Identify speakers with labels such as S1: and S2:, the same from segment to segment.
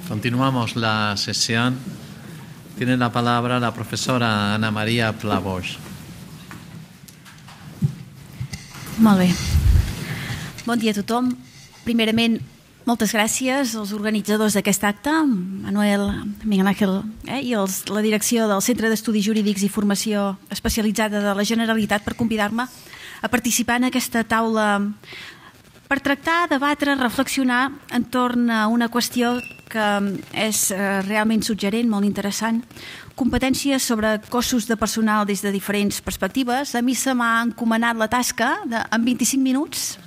S1: Continuamos la sesión. Tiene la palabra la profesora Ana María Plavós.
S2: Molt bé. Bon dia a tothom. Primerament, moltes gràcies als organitzadors d'aquest acte, Manuel, Miguel Ángel, i la direcció del Centre d'Estudis Jurídics i Formació Especialitzada de la Generalitat per convidar-me a participar en aquesta taula per tractar, debatre, reflexionar entorn a una qüestió que és realment suggerent, molt interessant. Competències sobre cossos de personal des de diferents perspectives. A mi se m'ha encomanat la tasca en 25 minuts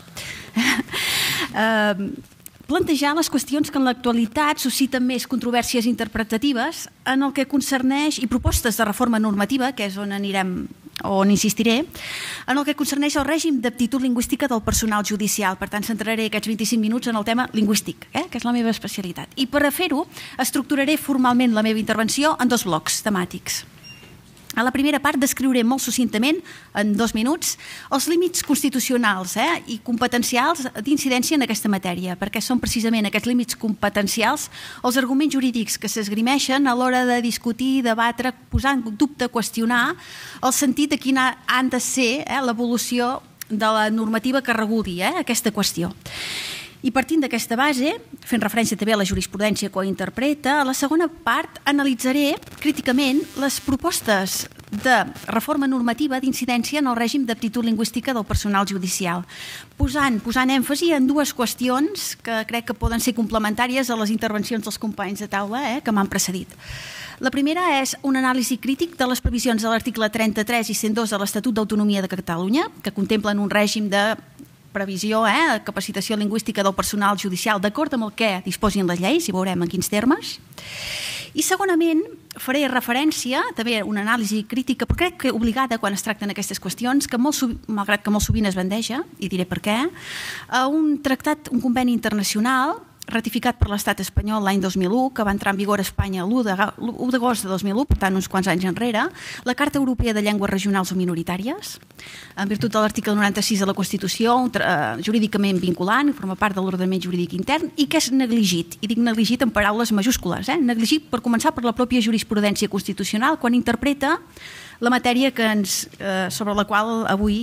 S2: plantejar les qüestions que en l'actualitat susciten més controvèrsies interpretatives en el que concerneix, i propostes de reforma normativa, que és on anirem, on insistiré, en el que concerneix el règim d'aptitud lingüística del personal judicial. Per tant, centraré aquests 25 minuts en el tema lingüístic, que és la meva especialitat. I per a fer-ho, estructuraré formalment la meva intervenció en 2 blocs temàtics. A la primera part descriuré molt succintament, en 2 minuts, els límits constitucionals i competencials d'incidència en aquesta matèria, perquè són precisament aquests límits competencials els arguments jurídics que s'esgrimeixen a l'hora de discutir, debatre, posar en dubte, qüestionar el sentit de quina han de ser l'evolució de la normativa que reguli aquesta qüestió. I partint d'aquesta base, fent referència també a la jurisprudència que ho interpreta, a la segona part analitzaré críticament les propostes de reforma normativa d'incidència en el règim d'aptitud lingüística del personal judicial, posant èmfasi en 2 qüestions que crec que poden ser complementàries a les intervencions dels companys de taula que m'han precedit. La primera és un anàlisi crític de les previsions de l'article 33 i 102 de l'Estatut d'Autonomia de Catalunya, que contemplen un règim de previsió, capacitació lingüística del personal judicial d'acord amb el que disposin les lleis, i veurem en quins termes. I segonament faré referència, també una anàlisi crítica, però crec que obligada quan es tracten aquestes qüestions, que malgrat que molt sovint es bandeja, i diré per què, a un tractat, un conveni internacional ratificat per l'estat espanyol l'any 2001, que va entrar en vigor a Espanya l'1 d'agost de 2001, per tant uns quants anys enrere, la Carta Europea de Llengües Regionals o Minoritàries, en virtut de l'article 96 de la Constitució, jurídicament vinculant, forma part de l'ordenament jurídic intern, i que és negligit, i dic negligit en paraules majúscules, negligit per començar per la pròpia jurisprudència constitucional quan interpreta la matèria sobre la qual avui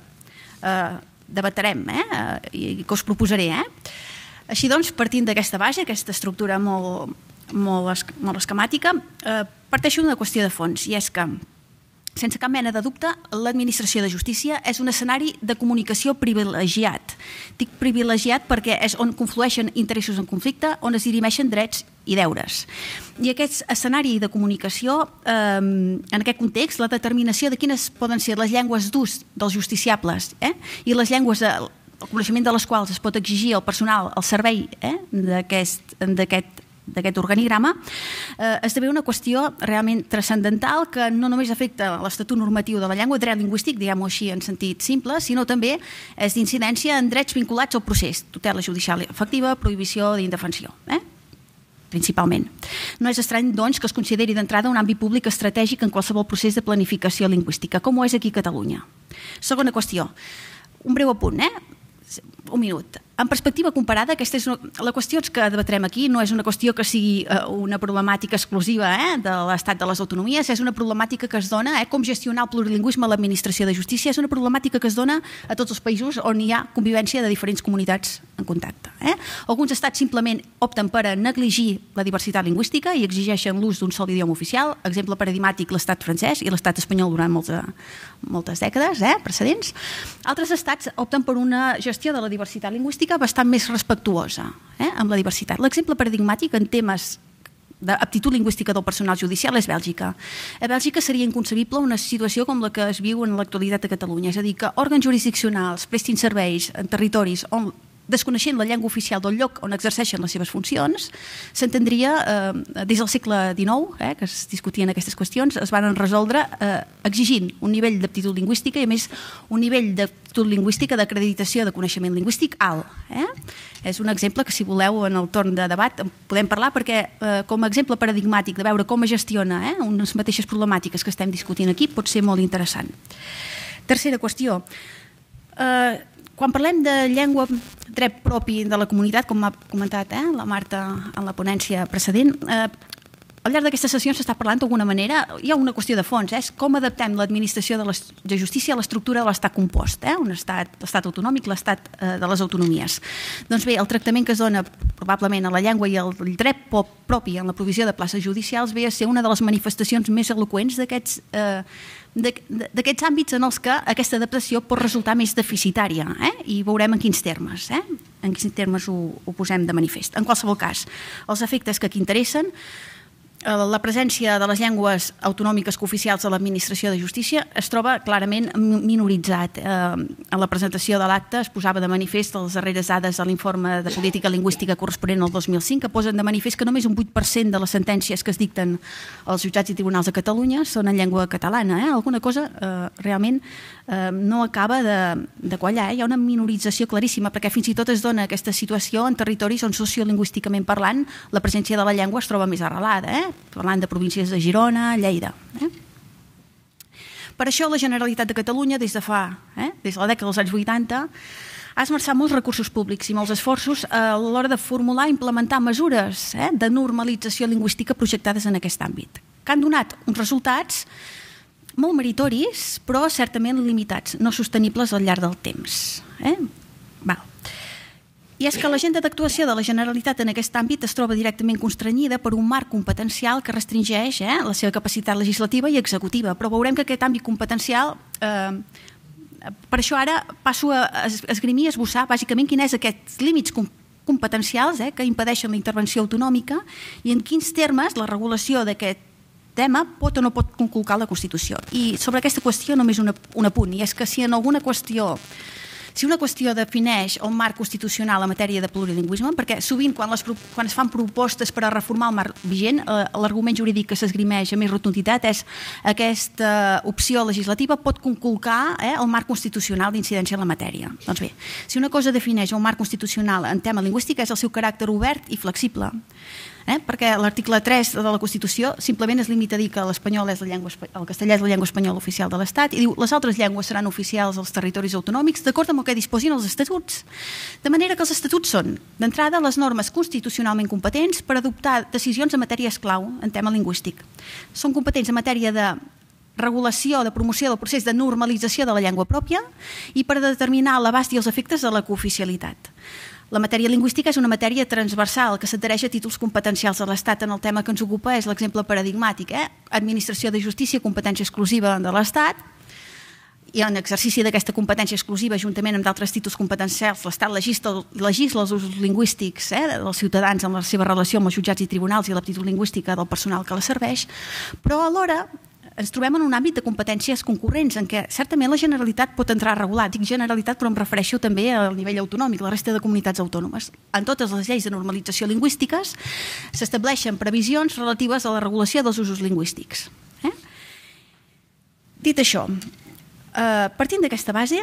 S2: debatrem i que us proposaré. Així doncs, partint d'aquesta base, aquesta estructura molt esquemàtica, parteixo d'una qüestió de fons, i és que, sense cap mena de dubte, l'administració de justícia és un escenari de comunicació privilegiat. Dic privilegiat perquè és on conflueixen interessos en conflicte, on es dirimeixen drets i deures. I aquest escenari de comunicació, en aquest context, la determinació de quines poden ser les llengües d'ús dels justiciables i les llengües el coneixement de les quals es pot exigir al personal al servei d'aquest organigrama, esdevé una qüestió realment transcendental que no només afecta l'Estatut Normatiu de la Llengua, dret lingüístic, diguem-ho així en sentit simple, sinó també és d'incidència en drets vinculats al procés, tutela judicial efectiva, prohibició d'indefensió, principalment. No és estrany, doncs, que es consideri d'entrada un àmbit públic estratègic en qualsevol procés de planificació lingüística, com ho és aquí a Catalunya. Segona qüestió, un breu apunt, un minut. En perspectiva comparada, la qüestió que debatrem aquí no és una qüestió que sigui una problemàtica exclusiva de l'estat de les autonomies, és una problemàtica que es dona, com gestionar el plurilingüisme a l'administració de justícia, és una problemàtica que es dona a tots els països on hi ha convivència de diferents comunitats en contacte. Alguns estats simplement opten per a negligir la diversitat lingüística i exigeixen l'ús d'un sol idioma oficial, exemple paradigmàtic l'estat francès i l'estat espanyol durant moltes dècades precedents. Altres estats opten per una gestió de la diversitat lingüística bastant més respectuosa amb la diversitat. L'exemple paradigmàtic en temes d'aptitud lingüística del personal judicial és Bèlgica. A Bèlgica seria inconcebible una situació com la que es viu en l'actualitat a Catalunya, és a dir, que òrgans jurisdiccionals prestin serveis en territoris on desconeixent la llengua oficial del lloc on exerceixen les seves funcions, s'entendria des del segle XIX, que es discutien aquestes qüestions, es van resoldre exigint un nivell d'aptitud lingüística i a més un nivell d'aptitud lingüística d'acreditació de coneixement lingüístic alt. És un exemple que, si voleu, en el torn de debat podem parlar perquè com a exemple paradigmàtic de veure com es gestiona unes mateixes problemàtiques que estem discutint aquí pot ser molt interessant. Tercera qüestió. Quan parlem de llengua, dret propi de la comunitat, com ha comentat la Marta en la ponència precedent, al llarg d'aquestes sessions s'està parlant d'alguna manera, hi ha una qüestió de fons, és com adaptem l'administració de justícia a l'estructura de l'estat compost, un l'estat autonòmic, l'estat de les autonomies. Doncs bé, el tractament que es dona probablement a la llengua i el dret propi en la provisió de places judicials ve a ser una de les manifestacions més eloqüents d'aquests àmbits en els que aquesta adaptació pot resultar més deficitària, i veurem en quins termes, ho posem de manifest. En qualsevol cas, els efectes que aquí interessen, la presència de les llengües autonòmiques cooficials de l'administració de justícia es troba clarament minoritzat. En la presentació de l'acte es posava de manifest les darreres dades de l'informe de política lingüística corresponent al 2005, que posen de manifest que només un 8% de les sentències que es dicten als jutjats i tribunals de Catalunya són en llengua catalana. Alguna cosa realment no acaba de quallar. Hi ha una minorització claríssima, perquè fins i tot es dona aquesta situació en territoris on sociolingüísticament parlant la presència de la llengua es troba més arrelada, parlant de províncies de Girona, Lleida. Per això la Generalitat de Catalunya, des de la dècada dels anys 80, ha esmerçat molts recursos públics i molts esforços a l'hora de formular i implementar mesures de normalització lingüística projectades en aquest àmbit, que han donat uns resultats molt meritoris, però certament limitats, no sostenibles al llarg del temps. I és que l'agenda d'actuació de la Generalitat en aquest àmbit es troba directament constrenyida per un marc competencial que restringeix la seva capacitat legislativa i executiva, però veurem que aquest àmbit competencial, per això ara passo a esgrimir, a esbossar bàsicament quins són aquests límits competencials que impedeixen la intervenció autonòmica i en quins termes la regulació d'aquest tema pot o no pot conculcar la Constitució. I sobre aquesta qüestió només un apunt, i és que si una qüestió defineix el marc constitucional en matèria de plurilingüisme, perquè sovint quan es fan propostes per a reformar el marc vigent, l'argument jurídic que s'esgrimeix amb més rotunditat és aquesta opció legislativa pot conculcar el marc constitucional d'incidència en la matèria. Doncs bé, si una cosa defineix el marc constitucional en tema lingüístic és el seu caràcter obert i flexible, perquè l'article 3 de la Constitució simplement es limita a dir que el castellà és la llengua espanyola oficial de l'Estat i diu les altres llengües seran oficials als territoris autonòmics d'acord amb el que disposin els estatuts. De manera que els estatuts són, d'entrada, les normes constitucionalment competents per adoptar decisions en matèries clau en tema lingüístic. Són competents en matèria de regulació, de promoció del procés de normalització de la llengua pròpia i per determinar l'abast i els efectes de la cooficialitat. La matèria lingüística és una matèria transversal que s'adhereix a títols competencials de l'Estat. En el tema que ens ocupa és l'exemple paradigmàtic. Administració de justícia, competència exclusiva de l'Estat, i en exercici d'aquesta competència exclusiva, juntament amb d'altres títols competencials, l'Estat legisla els usos lingüístics dels ciutadans en la seva relació amb els jutjats i tribunals i l'aptitud lingüística del personal que la serveix, però alhora ens trobem en un àmbit de competències concurrents en què certament la Generalitat pot entrar a regular. Dic Generalitat però em refereixo també al nivell autonòmic, la resta de comunitats autònomes. En totes les lleis de normalització lingüístiques s'estableixen previsions relatives a la regulació dels usos lingüístics. Dit això, partint d'aquesta base,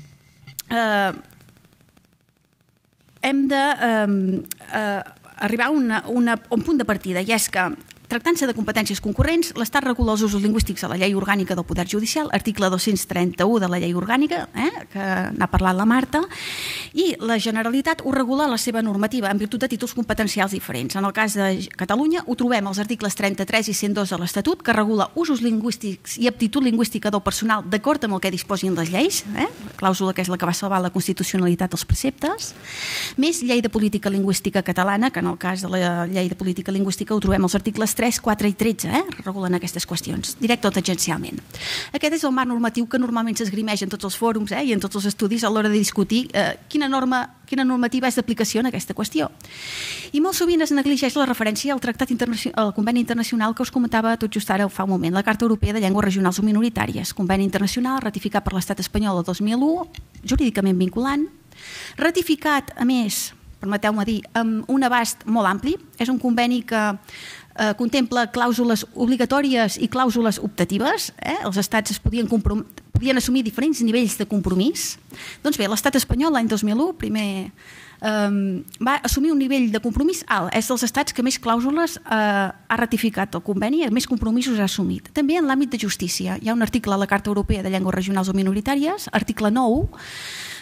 S2: hem d'arribar a un punt de partida, i és que tractant-se de competències concurrents, l'Estat regula els usos lingüístics a la Llei Orgànica del Poder Judicial, article 231 de la Llei Orgànica, que n'ha parlat la Marta, i la Generalitat ho regula a la seva normativa en virtut de títols competencials diferents. En el cas de Catalunya ho trobem als articles 33 i 102 de l'Estatut, que regula usos lingüístics i aptitud lingüística del personal d'acord amb el que disposin les lleis, clàusula que és la que va salvar la constitucionalitat dels preceptes, més Llei de Política Lingüística Catalana, que en el cas de la Llei de Política Lingüística ho trobem als articles 3, 4 i 13, regulen aquestes qüestions, directe o tangencialment. Aquest és el marc normatiu que normalment s'esgrimeix en tots els fòrums i en tots els estudis a l'hora de discutir quina normativa és d'aplicació en aquesta qüestió. I molt sovint es negligeix la referència al conveni internacional que us comentava tot just ara fa un moment, la Carta Europea de Llengües Regionals o Minoritàries, conveni internacional ratificat per l'Estat espanyol el 2001, jurídicament vinculant, ratificat, a més, permeteu-me dir, amb un abast molt ampli. És un conveni que contempla clàusules obligatòries i clàusules optatives. Els estats es podien assumir diferents nivells de compromís. Doncs bé, l'estat espanyol l'any 2001 primer va assumir un nivell de compromís alt. És dels estats que més clàusules ha ratificat el conveni i més compromisos ha assumit. També en l'àmbit de justícia. Hi ha un article a la Carta Europea de Llengües Regionals o Minoritàries, article 9,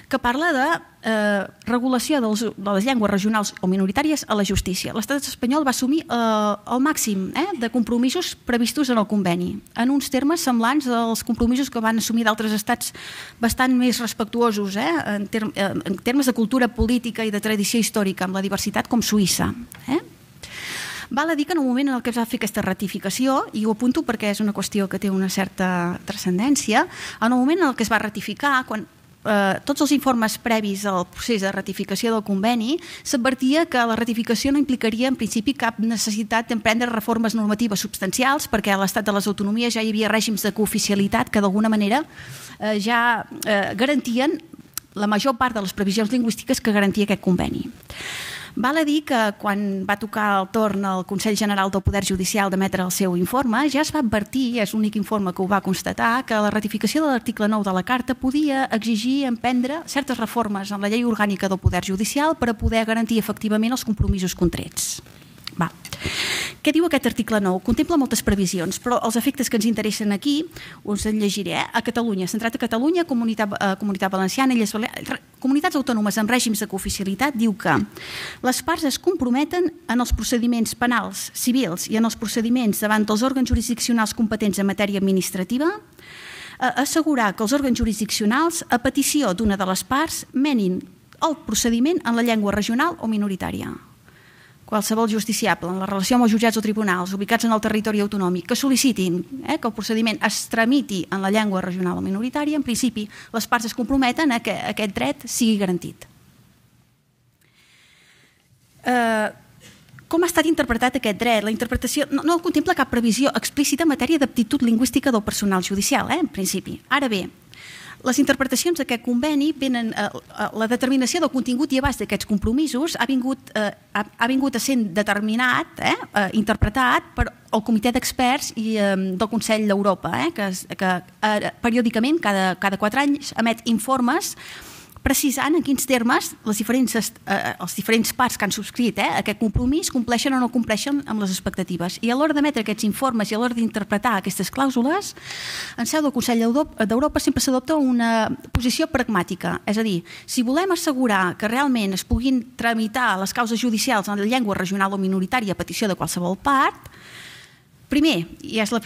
S2: que parla de regulació de les llengües regionals o minoritàries a la justícia. L'estat espanyol va assumir el màxim de compromisos previstos en el conveni, en uns termes semblants als compromisos que van assumir d'altres estats bastant més respectuosos en termes de cultura política i de tradició històrica amb la diversitat, com Suïssa. Val a dir que en el moment en què es va fer aquesta ratificació, i ho apunto perquè és una qüestió que té una certa transcendència, en el moment en què es va ratificar, quan tots els informes previs al procés de ratificació del conveni, s'advertia que la ratificació no implicaria en principi cap necessitat d'emprendre reformes normatives substancials, perquè a l'estat de les autonomies ja hi havia règims de cooficialitat que d'alguna manera ja garantien la major part de les previsions lingüístiques que garantia aquest conveni. Val a dir que quan va tocar el torn al Consell General del Poder Judicial d'emetre el seu informe, ja es va advertir, és l'únic informe que ho va constatar, que la ratificació de l'article 9 de la Carta podia exigir emprendre certes reformes en la llei orgànica del Poder Judicial per a poder garantir efectivament els compromisos contrets. Què diu aquest article 9? Contempla moltes previsions, però els efectes que ens interessen aquí us en llegiré. A Catalunya, centrat a Catalunya, Comunitat Valenciana, Illes Balears, comunitats autònomes amb règims de cooficialitat, diu que les parts es comprometen en els procediments penals, civils i en els procediments davant dels òrgans jurisdiccionals competents en matèria administrativa a assegurar que els òrgans jurisdiccionals, a petició d'una de les parts, menin el procediment en la llengua regional o minoritària. Qualsevol justiciable en la relació amb els jutjats o tribunals ubicats en el territori autonòmic que sol·licitin que el procediment es tramiti en la llengua regional o minoritària, en principi les parts es comprometen a que aquest dret sigui garantit. Com ha estat interpretat aquest dret? La interpretació no contempla cap previsió explícita en matèria d'aptitud lingüística del personal judicial, en principi. Ara bé, les interpretacions d'aquest conveni venen, la determinació del contingut i abast d'aquests compromisos ha vingut a ser determinat, interpretat per el Comitè d'Experts del Consell d'Europa, que periòdicament, cada 4 anys, emet informes precisant en quins termes els diferents parts que han subscrit aquest compromís compleixen o no compleixen amb les expectatives. I a l'hora d'emetre aquests informes i a l'hora d'interpretar aquestes clàusules, en seu del Consell d'Europa sempre s'adopta una posició pragmàtica. És a dir, si volem assegurar que realment es puguin tramitar les causes judicials en la llengua regional o minoritària a petició de qualsevol part, primer, i és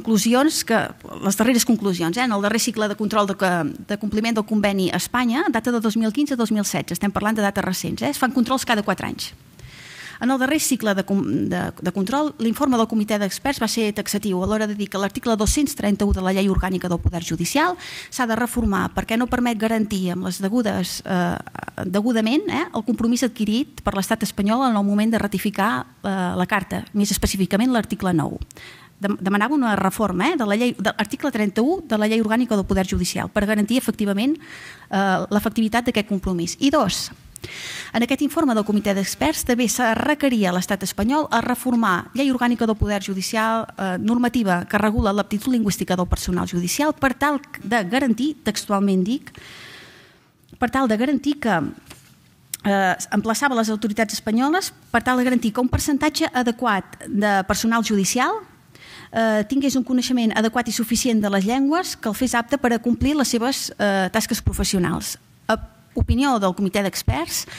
S2: les darreres conclusions, en el darrer cicle de control de compliment del conveni a Espanya, data de 2015 a 2016, estem parlant de dates recents, es fan controls cada 4 anys. En el darrer cicle de control, l'informe del Comitè d'Experts va ser taxatiu a l'hora de dir que l'article 231 de la Llei Orgànica del Poder Judicial s'ha de reformar perquè no permet garantir amb les degudament el compromís adquirit per l'estat espanyol en el moment de ratificar la Carta, més específicament l'article 9. Demanava una reforma de l'article 31 de la Llei Orgànica del Poder Judicial per garantir efectivament l'efectivitat d'aquest compromís. I 2, en aquest informe del Comitè d'Experts també se requeria a l'estat espanyol a reformar Llei Orgànica del Poder Judicial, normativa que regula l'aptitud lingüística del personal judicial per tal de garantir, textualment dic, per tal de garantir que emplaçava les autoritats espanyoles per tal de garantir que un percentatge adequat de personal judicial tingués un coneixement adequat i suficient de les llengües que el fes apte per a complir les seves tasques professionals. Opinió del Comitè d'Experts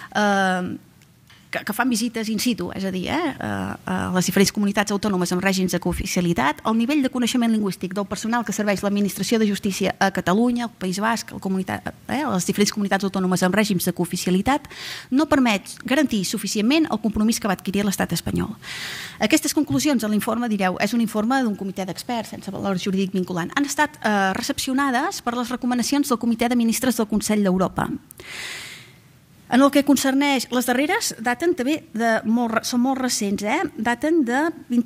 S2: que fan visites in situ, és a dir, a les diferents comunitats autònomes amb règims de cooficialitat, el nivell de coneixement lingüístic del personal que serveix l'administració de justícia a Catalunya, al País Basc, les diferents comunitats autònomes amb règims de cooficialitat, no permet garantir suficientment el compromís que va adquirir l'estat espanyol. Aquestes conclusions en l'informe, direu, és un informe d'un comitè d'experts sense valor jurídic vinculant. Han estat recepcionades per les recomanacions del Comitè de Ministres del Consell d'Europa. En el que concerneix, les darreres daten també, són molt recents, daten de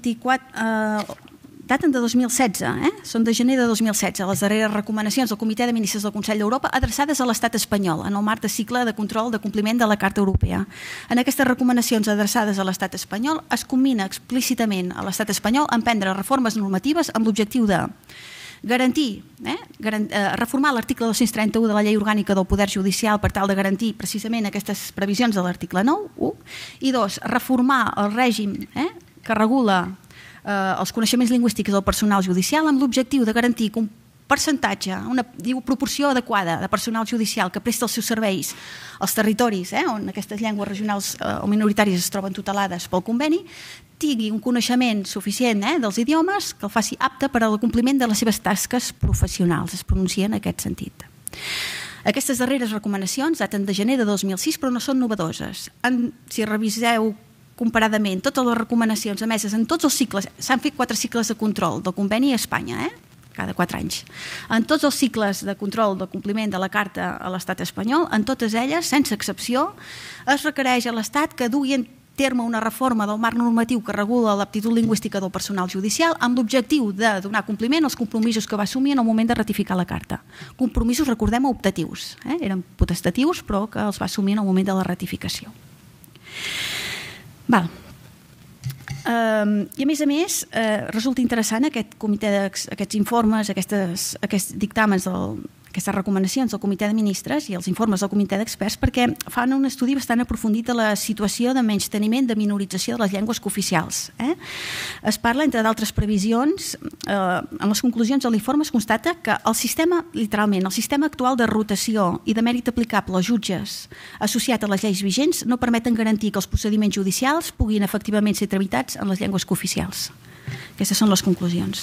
S2: 2016, són de gener de 2016, les darreres recomanacions del Comitè de Ministres del Consell d'Europa adreçades a l'estat espanyol en el marc de cicle de control de compliment de la Carta Europea. En aquestes recomanacions adreçades a l'estat espanyol es commina explícitament a l'estat espanyol a emprendre reformes normatives amb l'objectiu de garantir, reformar l'article 231 de la Llei Orgànica del Poder Judicial per tal de garantir precisament aquestes previsions de l'article 9, i 2, reformar el règim que regula els coneixements lingüístics del personal judicial amb l'objectiu de garantir percentatge, una proporció adequada de personal judicial que presta els seus serveis als territoris on aquestes llengües regionals o minoritàries es troben tutelades pel conveni, tingui un coneixement suficient dels idiomes que el faci apte per al compliment de les seves tasques professionals. Es pronuncia en aquest sentit. Aquestes darreres recomanacions daten de gener de 2006, però no són novedoses. Si reviseu comparadament totes les recomanacions emeses en tots els cicles, s'han fet 4 cicles de control del conveni a Espanya, cada 4 anys. En tots els cicles de control del compliment de la Carta a l'Estat espanyol, en totes elles, sense excepció, es requereix a l'Estat que dugui en terme una reforma del marc normatiu que regula l'aptitud lingüística del personal judicial amb l'objectiu de donar compliment als compromisos que va assumir en el moment de ratificar la Carta. Compromisos, recordem, optatius. Eren potestatius, però que els va assumir en el moment de la ratificació. Val. I a més, resulta interessant aquests informes, aquests dictàmens, aquestes recomanacions del Comitè de Ministres i els informes del Comitè d'Experts perquè fan un estudi bastant aprofundit de la situació de menysteniment, de minorització de les llengües cooficials. Es parla, entre d'altres previsions, en les conclusions de l'informe es constata que el sistema, literalment, el sistema actual de rotació i de mèrit aplicable als jutges associat a les lleis vigents no permeten garantir que els procediments judicials puguin efectivament ser tramitats en les llengües cooficials. Aquestes són les conclusions.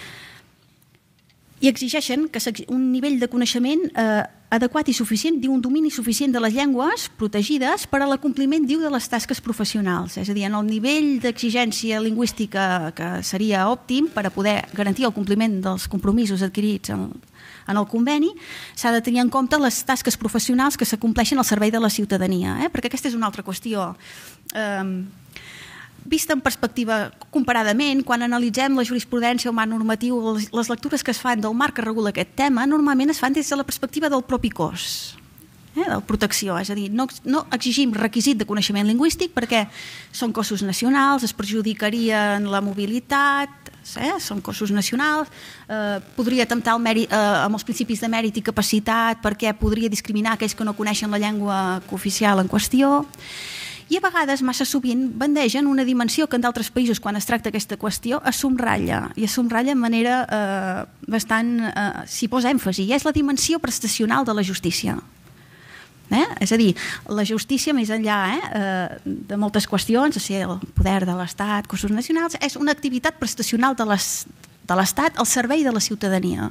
S2: I exigeixen un nivell de coneixement adequat i suficient, diu un domini suficient de les llengües protegides per a l'acompliment, diu, de les tasques professionals. És a dir, en el nivell d'exigència lingüística que seria òptim per a poder garantir el compliment dels compromisos adquirits en el conveni, s'ha de tenir en compte les tasques professionals que s'acompleixen al servei de la ciutadania, perquè aquesta és una altra qüestió. Vista en perspectiva comparadament, quan analitzem la jurisprudència o marc normatiu, les lectures que es fan del marc que regula aquest tema, normalment es fan des de la perspectiva del propi cos, de la protecció. És a dir, no exigim requisit de coneixement lingüístic perquè són cossos nacionals, es perjudicarien la mobilitat, són cossos nacionals, podria atemptar amb els principis de mèrit i capacitat perquè podria discriminar aquells que no coneixen la llengua cooficial en qüestió. I a vegades, massa sovint, bandegen una dimensió que en d'altres països, quan es tracta aquesta qüestió, es subratlla, i es subratlla de manera bastant... s'hi posa èmfasi, i és la dimensió prestacional de la justícia. És a dir, la justícia, més enllà de moltes qüestions, el poder de l'Estat, cossos nacionals, és una activitat prestacional de l'Estat al servei de la ciutadania.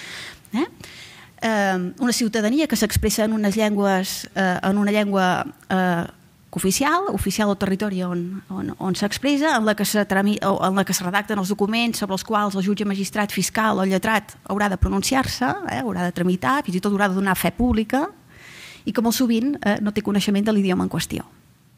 S2: Una ciutadania que s'expressa en unes llengües, en una llengua oficial al territori on s'expressa, en la que es redacten els documents sobre els quals el jutge, magistrat, fiscal o lletrat haurà de pronunciar-se, haurà de tramitar, fins i tot haurà de donar fe pública, i que molt sovint no té coneixement de l'idioma en qüestió.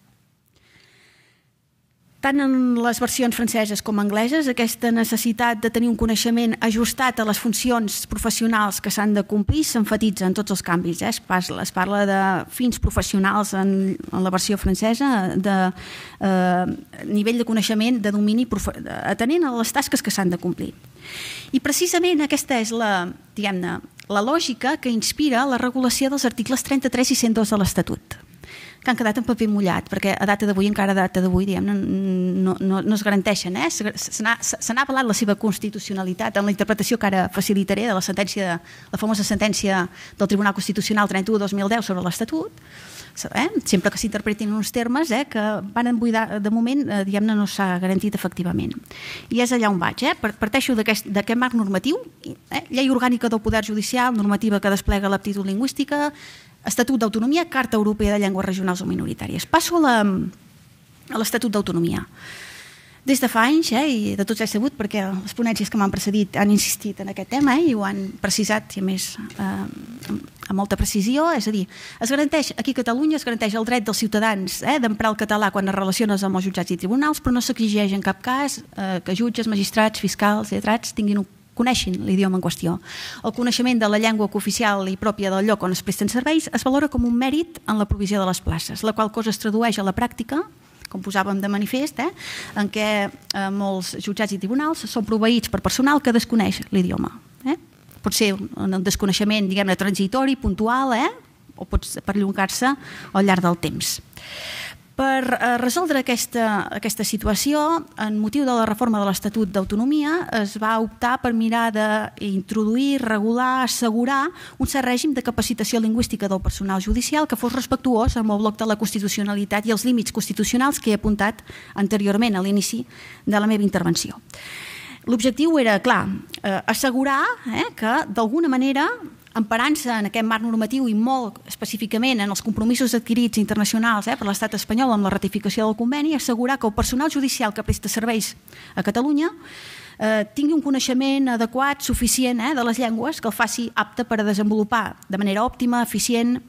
S2: Tant en les versions franceses com angleses, aquesta necessitat de tenir un coneixement ajustat a les funcions professionals que s'han de complir s'enfatitza en tots els canvis. Es parla de fins professionals en la versió francesa, de nivell de coneixement, de domini, atenent a les tasques que s'han de complir. I precisament aquesta és la lògica que inspira la regulació dels articles 33 i 102 de l'Estatut, que han quedat en paper mullat, perquè a data d'avui, encara a data d'avui, no es garanteixen. Se n'ha avalat la seva constitucionalitat en la interpretació que ara facilitaré de la famosa sentència del Tribunal Constitucional 31/2010 sobre l'Estatut, sempre que s'interpretin uns termes que van buidar, de moment, no s'ha garantit efectivament. I és allà on vaig. Parteixo d'aquest marc normatiu, llei orgànica del Poder Judicial, normativa que desplega l'aptitud lingüística, Estatut d'Autonomia, Carta Europea de Llengües Regionals o Minoritàries. Passo a l'Estatut d'Autonomia. Des de fa anys, i de tots he sabut, perquè les ponències que m'han precedit han insistit en aquest tema i ho han precisat, i a més, amb molta precisió. És a dir, aquí a Catalunya es garanteix el dret dels ciutadans d'emprar el català quan es relacionen amb els jutjats i tribunals, però no s'exigeix en cap cas que jutges, magistrats, fiscals, lletrats coneixin l'idioma en qüestió. El coneixement de la llengua cooficial i pròpia del lloc on es presten serveis es valora com un mèrit en la provisió de les places, la qual cosa es tradueix a la pràctica, com posàvem de manifest, en què molts jutjats i tribunals són proveïts per personal que desconeix l'idioma. Pot ser un desconeixement, diguem-ne, transitori, puntual, o pot perllongar-se al llarg del temps. Per resoldre aquesta situació, en motiu de la reforma de l'Estatut d'Autonomia, es va optar per mirar d'introduir, regular, assegurar un cert règim de capacitació lingüística del personal judicial que fos respectuós amb el bloc de la constitucionalitat i els límits constitucionals que he apuntat anteriorment a l'inici de la meva intervenció. L'objectiu era, clar, assegurar que d'alguna manera, emparant-se en aquest marc normatiu i molt específicament en els compromisos adquirits internacionals per l'estat espanyol amb la ratificació del conveni, assegurar que el personal judicial que presta serveis a Catalunya tingui un coneixement adequat, suficient de les llengües, que el faci apte per a desenvolupar de manera òptima, eficient,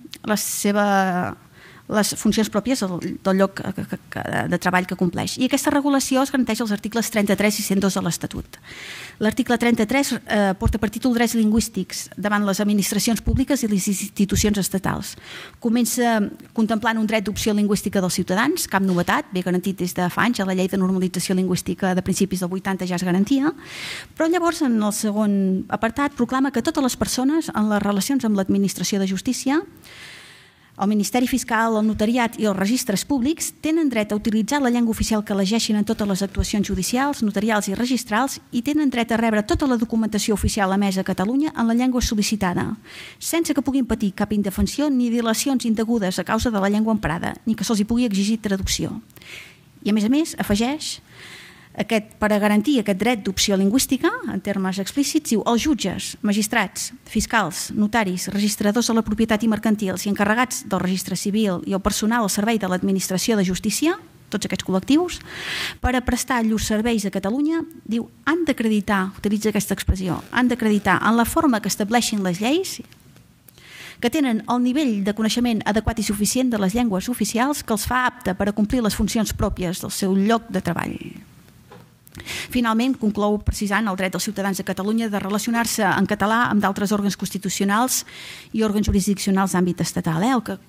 S2: les funcions pròpies del lloc de treball que compleix. I aquesta regulació es garanteix als articles 33 i 102 de l'Estatut. L'article 33 porta per títol Drets lingüístics davant les administracions públiques i les institucions estatals. Comença contemplant un dret d'opció lingüística dels ciutadans, cap novetat, bé garantit des de fa anys, a la llei de normalització lingüística de principis del 80 ja es garantia, però llavors en el segon apartat proclama que totes les persones en les relacions amb l'administració de justícia, el Ministeri Fiscal, el notariat i els registres públics tenen dret a utilitzar la llengua oficial que elegeixin en totes les actuacions judicials, notarials i registrals i tenen dret a rebre tota la documentació oficial emesa a Catalunya en la llengua sol·licitada, sense que puguin patir cap indefensió ni dilacions indegudes a causa de la llengua emprada, ni que se'ls hi pugui exigir traducció. I a més, afegeix per a garantir aquest dret d'opció lingüística, en termes explícits, diu els jutges, magistrats, fiscals, notaris, registradors de la propietat i mercantils i encarregats del registre civil i el personal al servei de l'administració de justícia, tots aquests col·lectius, per a prestar llurs serveis a Catalunya, diu, han d'acreditar, utilitza aquesta expressió, han d'acreditar en la forma que estableixin les lleis que tenen el nivell de coneixement adequat i suficient de les llengües oficials que els fa apte per a complir les funcions pròpies del seu lloc de treball. Finalment, conclou precisant el dret dels ciutadans de Catalunya de relacionar-se en català amb d'altres òrgans constitucionals i òrgans jurisdiccionals d'àmbit estatal, el que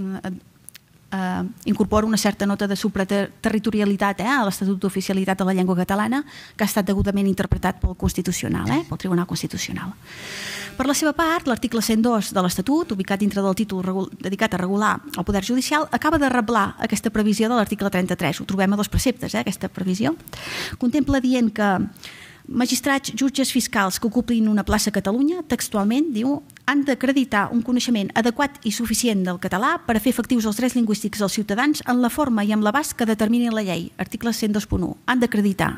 S2: incorpora una certa nota de supraterritorialitat a l'Estatut d'Oficialitat de la Llengua Catalana, que ha estat degudament interpretat pel Constitucional, pel Tribunal Constitucional. Per la seva part, l'article 102 de l'Estatut, ubicat dintre del títol dedicat a regular el poder judicial, acaba de reblar aquesta previsió de l'article 33. Ho trobem a dos preceptes, aquesta previsió. Contempla dient que magistrats, jutges fiscals que ocupin una plaça a Catalunya, textualment, diu, han d'acreditar un coneixement adequat i suficient del català per a fer efectius els drets lingüístics dels ciutadans en la forma i amb l'abast que determini la llei. Article 102.1. Han d'acreditar.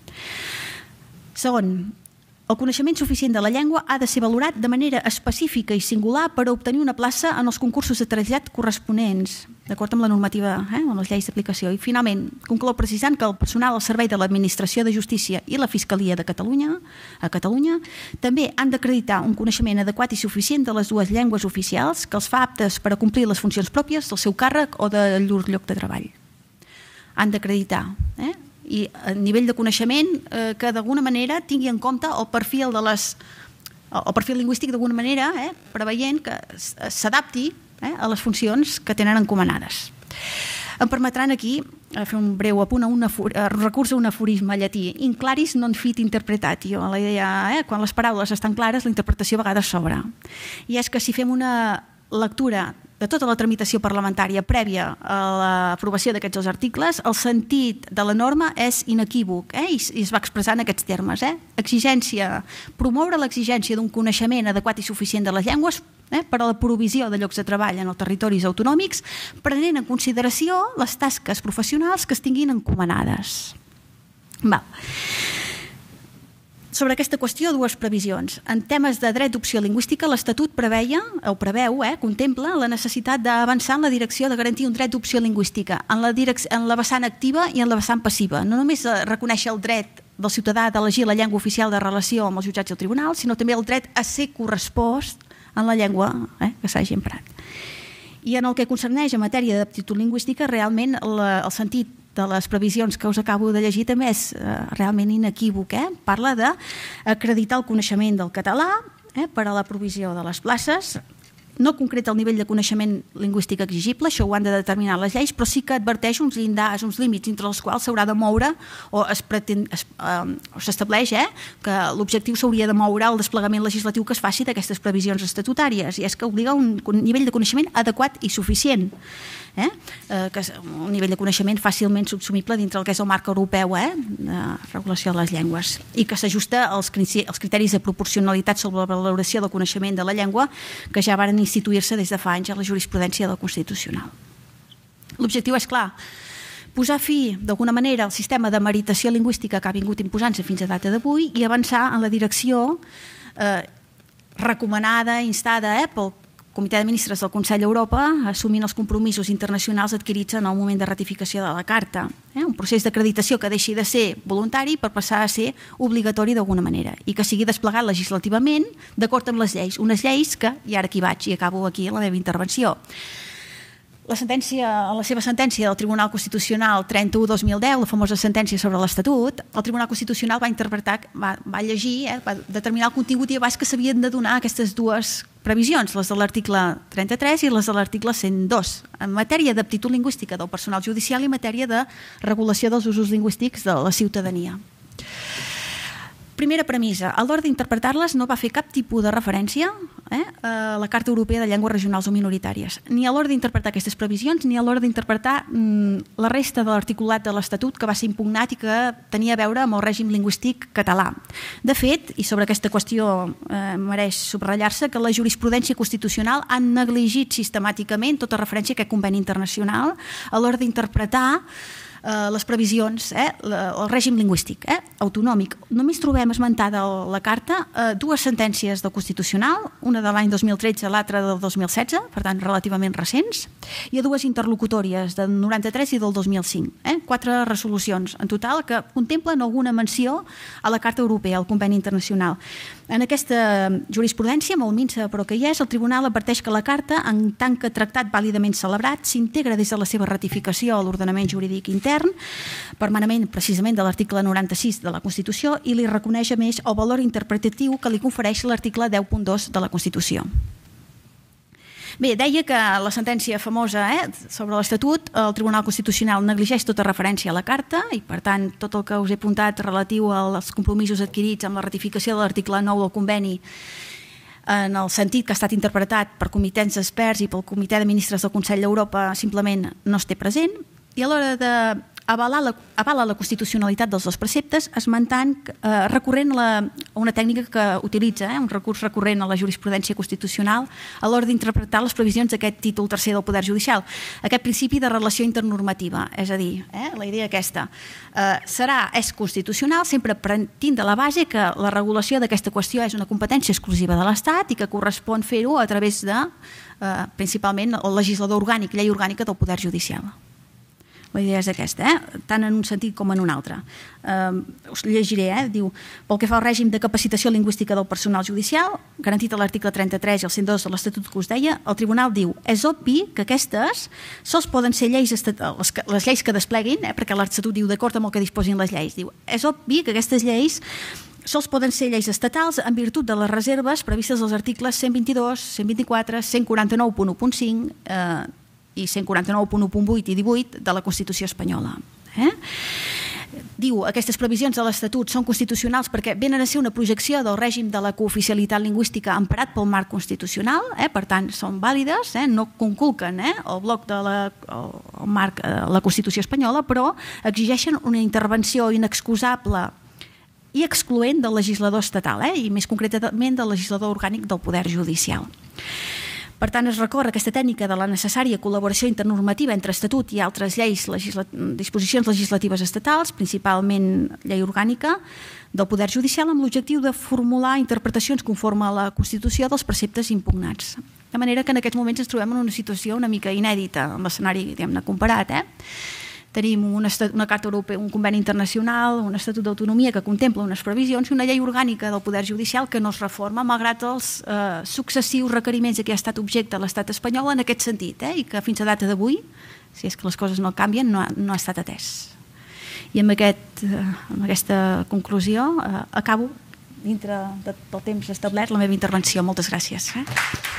S2: Segon, el coneixement suficient de la llengua ha de ser valorat de manera específica i singular per a obtenir una plaça en els concursos de trasllat corresponents, d'acord amb la normativa, amb les lleis d'aplicació. I finalment, conclou precisant que el personal al servei de l'Administració de Justícia i la Fiscalia de Catalunya, a Catalunya, també han d'acreditar un coneixement adequat i suficient de les dues llengües oficials que els fa aptes per a complir les funcions pròpies del seu càrrec o de llur lloc de treball. Han d'acreditar, i a nivell de coneixement que d'alguna manera tingui en compte el perfil lingüístic d'alguna manera, preveient que s'adapti a les funcions que tenen encomanades. Em permetran aquí fer un breu apunt a recurs a un aforisme llatí, in claris non fit interpretatio, la idea, quan les paraules estan clares, la interpretació a vegades sobra. I és que si fem una lectura de tota la tramitació parlamentària prèvia a l'aprovació d'aquests dos articles, el sentit de la norma és inequívoc i es va expressar en aquests termes. Exigència, promoure l'exigència d'un coneixement adequat i suficient de les llengües per a la provisió de llocs de treball en els territoris autonòmics, prenent en consideració les tasques professionals que es tinguin encomanades. Sobre aquesta qüestió, dues previsions. En temes de dret d'opció lingüística, l'Estatut contempla la necessitat d'avançar en la direcció de garantir un dret d'opció lingüística en la vessant activa i en la vessant passiva. No només reconèixer el dret del ciutadà d'elegir la llengua oficial de relació amb els jutjats i el tribunal, sinó també el dret a ser correspost en la llengua que s'hagi emprat. I en el que concerneix en matèria d'aptitud lingüística, realment el sentit de les previsions que us acabo de llegir també és realment inequívoc. Parla d'acreditar el coneixement del català per a la provisió de les places. No concreta el nivell de coneixement lingüístic exigible, això ho han de determinar les lleis, però sí que adverteix uns llindars, uns límits entre els quals s'haurà de moure o s'estableix que l'objectiu s'hauria de moure al desplegament legislatiu que es faci d'aquestes previsions estatutàries, i és que obliga un nivell de coneixement adequat i suficient. que és un nivell de coneixement fàcilment subsumible dintre el que és el marc europeu de regulació de les llengües i que s'ajusta als criteris de proporcionalitat sobre la valoració del coneixement de la llengua que ja varen instituir-se des de fa anys a la jurisprudència del Constitucional. L'objectiu és clar, posar fi, d'alguna manera, al sistema de meritació lingüística que ha vingut imposant-se fins a data d'avui i avançar en la direcció recomanada, instada pel Comitè de Ministres del Consell d'Europa, assumint els compromisos internacionals adquirits en el moment de ratificació de la Carta. Un procés d'acreditació que deixi de ser voluntari per passar a ser obligatori d'alguna manera i que sigui desplegat legislativament d'acord amb les lleis. Unes lleis que, i ara aquí vaig i acabo aquí la meva intervenció, la seva sentència del Tribunal Constitucional 31/2010, la famosa sentència sobre l'Estatut, el Tribunal Constitucional va interpretar, va llegir, va determinar el contingut i abast que s'havien de donar aquestes dues previsions, les de l'article 33 i les de l'article 102, en matèria d'aptitud lingüística del personal judicial i en matèria de regulació dels usos lingüístics de la ciutadania. Primera premissa, a l'hora d'interpretar-les no va fer cap tipus de referència a la Carta Europea de Llengües Regionals o Minoritàries, ni a l'hora d'interpretar aquestes previsions ni a l'hora d'interpretar la resta de l'articulat de l'Estatut que va ser impugnat i que tenia a veure amb el règim lingüístic català. De fet, i sobre aquesta qüestió mereix subratllar-se, que la jurisprudència constitucional ha negligit sistemàticament tota referència a aquest conveni internacional a l'hora d'interpretar les previsions, el règim lingüístic autonòmic. Només trobem esmentada a la Carta dues sentències del Constitucional, una de l'any 2013 i l'altra del 2016, per tant relativament recents, i a dues interlocutòries del 93 i del 2005. 4 resolucions en total que contemplen alguna menció a la Carta Europea, al conveni internacional. En aquesta jurisprudència, molt minsa però que hi és, el Tribunal adverteix que la Carta, en tant que tractat vàlidament celebrat, s'integra des de la seva ratificació a l'ordenament jurídic intern, per manament precisament de l'article 96 de la Constitució i li reconeix a més el valor interpretatiu que li confereix l'article 10.2 de la Constitució. Bé, deia que la sentència famosa sobre l'Estatut, el Tribunal Constitucional negligeix tota referència a la Carta i, per tant, tot el que us he apuntat relatiu als compromisos adquirits amb la ratificació de l'article 9 del conveni en el sentit que ha estat interpretat per comitès d'experts i pel Comitè de Ministres del Consell d'Europa simplement no es té present i a l'hora d'avala la constitucionalitat dels dos preceptes esmentant, recorrent a una tècnica que utilitza, un recurs recurrent a la jurisprudència constitucional a l'hora d'interpretar les previsions d'aquest títol tercer del Poder Judicial, aquest principi de relació internormativa, és a dir, la idea aquesta és constitucional sempre partint de la base que la regulació d'aquesta qüestió és una competència exclusiva de l'Estat i que correspon fer-ho a través de principalment el legislador orgànic, llei orgànica del Poder Judicial. La idea és aquesta, tant en un sentit com en un altre. Us llegiré, diu, pel que fa al règim de capacitació lingüística del personal judicial, garantit a l'article 33 i el 102 de l'Estatut que us deia, el Tribunal diu, és obvi que aquestes sols poden ser lleis les lleis que despleguin, perquè l'Estatut diu d'acord amb el que disposin les lleis, diu, és obvi que aquestes lleis sols poden ser lleis estatals en virtut de les reserves previstes als articles 122, 124, 149.1.5 i 149.1.8 i 18 de la Constitució espanyola. Diu, aquestes previsions de l'Estatut són constitucionals perquè venen a ser una projecció del règim de la cooficialitat lingüística emparat pel marc constitucional, per tant, són vàlides, no conculquen el bloc de la Constitució espanyola, però exigeixen una intervenció inexcusable i excloent del legislador estatal, i més concretament del legislador orgànic del Poder Judicial. Per tant, es recorre aquesta tècnica de la necessària col·laboració internormativa entre Estatut i altres lleis, disposicions legislatives estatals, principalment llei orgànica del Poder Judicial, amb l'objectiu de formular interpretacions conforme a la Constitució dels preceptes impugnats. De manera que en aquests moments ens trobem en una situació una mica inèdita, en l'escenari, diguem-ne, comparat. Tenim una Carta Europea, un conveni internacional, un Estatut d'autonomia que contempla unes previsions i una llei orgànica del Poder Judicial que no es reforma malgrat els successius requeriments de què ha estat objecte l'Estat espanyol en aquest sentit i que fins a data d'avui, si és que les coses no canvien, no ha estat atès. I amb aquesta conclusió acabo dintre del temps establert la meva intervenció. Moltes gràcies.